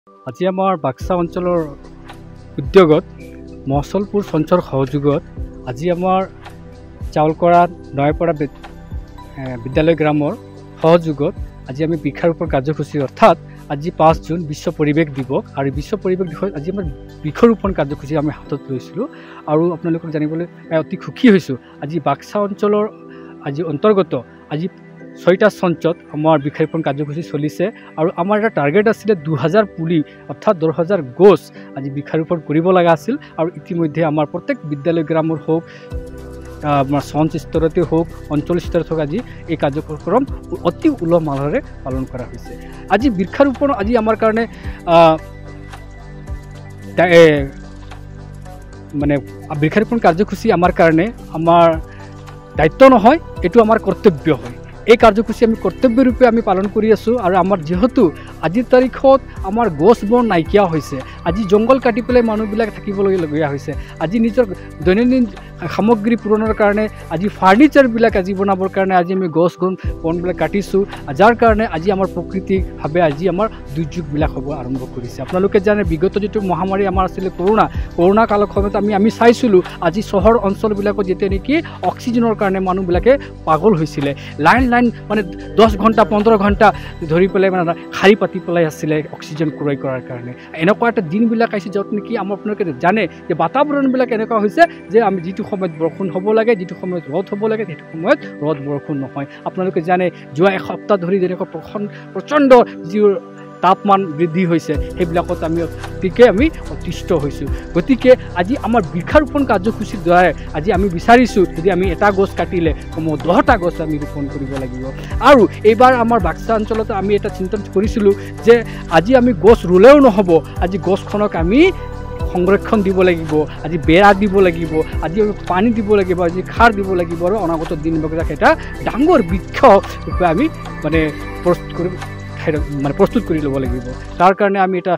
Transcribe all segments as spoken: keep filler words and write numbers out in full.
আজি আমাৰ বাক্সা অঞ্চলৰ উদ্যোগত মহচলপুৰ সঞ্চৰ সহযোগত আজি আমাৰ চাউলকৰা নয়পৰা বিদ্যালয় গ্ৰামৰ সহযোগত আজি আমি বৃক্ষাৰোপণ কাৰ্যসূচী অৰ্থাৎ আজি পাঁচ জুন বিশ্ব পৰিৱেশ দিৱস আৰু বিশ্ব পৰিৱেশ দিৱসত আজি আমাৰ বৃক্ষৰোপণ কাৰ্যসূচী আমি হাতত লৈছিলোঁ আৰু আপোনালোকক জানিবলৈ অতি সুখী হৈছোঁ। আজি বাক্সা অঞ্চলৰ আজি অন্তৰ্গত আজি ছয়টা সঞ্চত আমাৰ বৃক্ষৰোপণ কাৰ্যসূচী চলিছে আৰু আমাৰ এটা টাৰ্গেট আছিলে দুহাজাৰ পুলি অৰ্থাৎ দহ হাজাৰ গছ আজি বৃক্ষৰোপণ কৰিব লগা আছিল আৰু ইতিমধ্যে আমাৰ প্ৰত্যেক বিদ্যালয় গ্ৰামৰ হওক আমাৰ সঞ্চ স্তৰতে হওক অঞ্চল স্তৰত হওক আজি এই কাৰ্যক্ৰম অতি উলহ মালহেৰে পালন কৰা হৈছে। আজি বৃক্ষৰোপণ আজি আমাৰ কাৰণে মানে বৃক্ষৰোপণ কাৰ্যসূচী আমাৰ কাৰণে আমাৰ দায়িত্ব নহয়, এইটো আমাৰ কৰ্তব্য হয়। এই কাৰ্যসূচী আমি কৰ্তব্যৰূপে আমি পালন কৰি আছোঁ আৰু আমাৰ যিহেতু আজিৰ তাৰিখত আমাৰ গছ বন নাইকিয়া হৈছে, আজি জংঘল কাটি পেলাই মানুহবিলাক থাকিবলগীয়া হৈছে। আজি নিজৰ দৈনন্দিন সামগ্ৰী পূৰণৰ কাৰণে আজি ফাৰ্নিচাৰবিলাক আজি বনাবৰ কাৰণে আজি আমি গছ গছ বনবিলাক কাটিছোঁ, যাৰ কাৰণে আজি আমাৰ প্ৰকৃতিভাৱে আজি আমাৰ দুৰ্যোগবিলাক হ'ব আৰম্ভ কৰিছে। আপোনালোকে জানে বিগত যিটো মহামাৰী আমাৰ আছিলে কৰোণা, কৰোণা কালৰ সময়ত আমি আমি চাইছিলোঁ আজি চহৰ অঞ্চলবিলাকত যেতিয়া নেকি অক্সিজেনৰ কাৰণে মানুহবিলাকে পাগল হৈছিলে, লাইন লাইন মানে দহ ঘণ্টা পোন্ধৰ ঘণ্টা ধৰি পেলাই মানে শাৰী পাতি পেলাই আছিলে অক্সিজেন ক্ৰয় কৰাৰ কাৰণে। এনেকুৱা এটা দিনবিলাক আহিছে য'ত নেকি আমাৰ আপোনালোকে জানে যে বাতাবৰণবিলাক এনেকুৱা হৈছে যে আমি যিটো সময়ত বৰষুণ হ'ব লাগে, যিটো সময়ত ৰ'দ হ'ব লাগে, সেইটো সময়ত ৰ'দ বৰষুণ নহয়। আপোনালোকে জানে যোৱা এসপ্তাহ ধৰি যেনেকুৱা প্ৰচণ্ড যি তাপমান বৃদ্ধি হৈছে সেইবিলাকত আমি অতিকে আমি অতিষ্ঠ হৈছোঁ। গতিকে আজি আমাৰ বৃক্ষৰোপণ কাৰ্যসূচীৰ দ্বাৰাই আজি আমি বিচাৰিছোঁ যদি আমি এটা গছ কাটিলে কমেও দহটা গছ আমি ৰোপণ কৰিব লাগিব। আৰু এইবাৰ আমাৰ বাক্সা অঞ্চলত আমি এটা চিন্তা কৰিছিলোঁ যে আজি আমি গছ ৰুলেও নহ'ব, আজি গছখনক আমি সংৰক্ষণ দিব লাগিব, আজি বেৰা দিব লাগিব, আজি পানী দিব লাগিব, আজি সাৰ দিব লাগিব আৰু অনাগত দিনবিলাক এটা ডাঙৰ বৃক্ষ ৰূপে আমি মানে প্ৰস্তুত কৰি মানে প্ৰস্তুত কৰি ল'ব লাগিব। তাৰ কাৰণে আমি এটা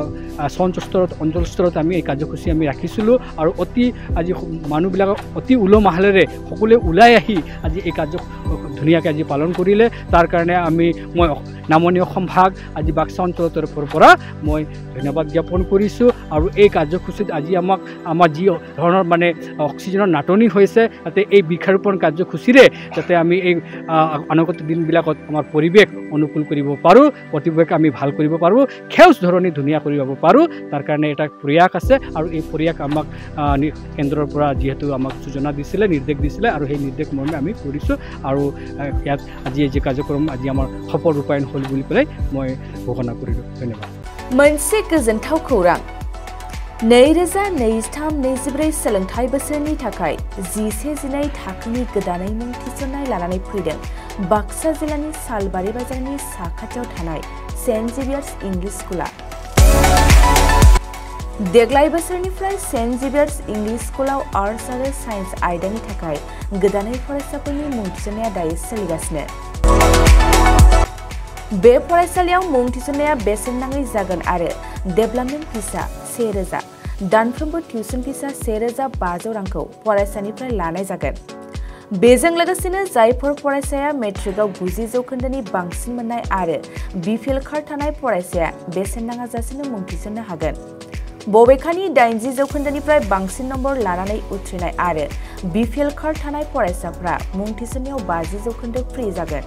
সঞ্চ স্তৰত অঞ্চল স্তৰত আমি এই কাৰ্যসূচী আমি ৰাখিছিলোঁ আৰু অতি আজি মানুহবিলাকক অতি উলহ মালহেৰে সকলোৱে ওলাই আহি আজি এই কাৰ্য ধুনীয়াকৈ আজি পালন কৰিলে। তাৰ কাৰণে আমি মই নামনি অসম ভাগ আজি বাক্সা অঞ্চলৰ তৰফৰ পৰা মই ধন্যবাদ জ্ঞাপন কৰিছোঁ। আৰু এই কাৰ্যসূচীত আজি আমাক আমাৰ যি ধৰণৰ মানে অক্সিজেনৰ নাটনি হৈছে যাতে এই বৃক্ষৰোপণ কাৰ্যসূচীৰে যাতে আমি এই অনাগত দিনবিলাকত আমাৰ পৰিৱেশ অনুকূল কৰিব পাৰোঁ, প্ৰতিৱেশ আমি ভাল কৰিব পাৰোঁ, সেউজ ধৰণে ধুনীয়া কৰিব পাৰোঁ, তাৰ কাৰণে এটা প্ৰয়াস আছে। আৰু এই প্ৰয়াস আমাক কেন্দ্ৰৰ পৰা যিহেতু আমাক সূচনা দিছিলে, নিৰ্দেশ দিছিলে আৰু সেই নিৰ্দেশ মৰ্মে আমি কৰিছোঁ আৰু ইয়াত আজি এই যে কাৰ্যক্ৰম আজি আমাৰ সফল ৰূপায়ণ হ'ল বুলি পেলাই মই ঘোষণা কৰিলোঁ। ধন্যবাদ। मोनसे गोजोनथाव खौरां नैरोजा नैजिथाम नैजिब्रै सोलोंथाइ बोसोरनि थाखाय जिसे जिनै थाखोनि गोदानै मुं थिसननाय लानानै फैदों बाक्सा जिल्लानि सालबारि बाजारनि साखाथियाव थानाय सेन्ट जेभियार्स इंलिश स्कुला। देग्लाय बोसोरनिफ्राय सेन्ट जेभियार्स इंलिश स्कुलाव आर्ट्स आरो साइन्स आयदानि थाखाय गोदानै फरायसाफोरनि मुं थिसननाया दायो सोलिगासिनो। बे फरायसालियाव मुं थिसननाया बेसेन नाङै जागोन आरो डेभेलपमेन्ट फिसा से रोजा, दानफ्रोमबो टिउसन फिसा से रोजा बाजौ रांखौ फरायसानिफ्राय लानाय जागोन। बेजों लोगोसेनो जायफोर फरायसाया मेट्रिकआव गुजि जौखोन्दोनि बांसिन मोननाय आरो बिपिएल कार्ड थानाय फरायसाया बेसेन नाङाजासेनो मुं थिसननो हागोन। बबेखानि दाइनजि जौखोन्दोनिफ्राय बांसिन नम्बर लानानै उथ्रिनाय आरो बिपिएल कार्ड थानाय फरायसाफ्रा मुं थिसननायाव बाजि जौखोन्दो फ्रि जागोन।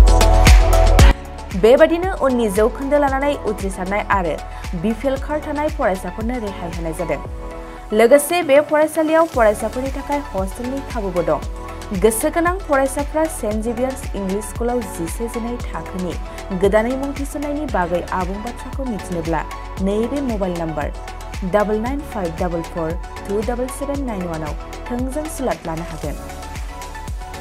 बेबादिनो उननि जौखोन्दो लानानै उथ्रिसारनाय आरो बिपिएल कार्ड थानाय फरायसाफोरनो रेहाय होनाय जादों। लोगोसे बे फरायसालियाव फरायसाफोरनि थाखाय हस्टेलनि खाबुबो दं। गोसो गोनां फरायसाफ्रा सेन्ट जेभियार्स इंलिश स्कुलाव जिसे जिनै थाखोनि गोदानै मुं थिसननायनि बागै आबुं बाथ्राखौ मिथिनोब्ला नैबे mobile number double nine five double four two double seven nine वानआव थोंजों सुलाद लानो हागोन।